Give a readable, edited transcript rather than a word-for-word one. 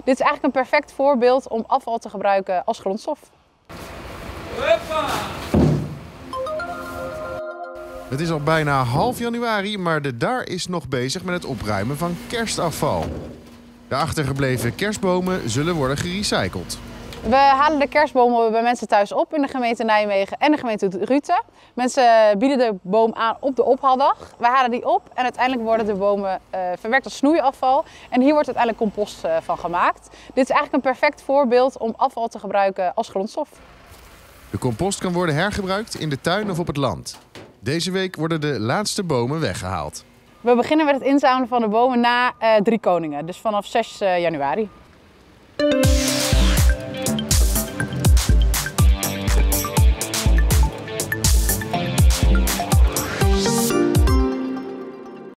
Dit is eigenlijk een perfect voorbeeld om afval te gebruiken als grondstof. Hoppa! Het is al bijna half januari, maar de DAR is nog bezig met het opruimen van kerstafval. De achtergebleven kerstbomen zullen worden gerecycled. We halen de kerstbomen bij mensen thuis op in de gemeente Nijmegen en de gemeente Ruthen. Mensen bieden de boom aan op de ophaaldag. Wij halen die op en uiteindelijk worden de bomen verwerkt als snoeiafval. En hier wordt uiteindelijk compost van gemaakt. Dit is eigenlijk een perfect voorbeeld om afval te gebruiken als grondstof. De compost kan worden hergebruikt in de tuin of op het land. Deze week worden de laatste bomen weggehaald. We beginnen met het inzamelen van de bomen na 3 Koningen, dus vanaf 6 januari.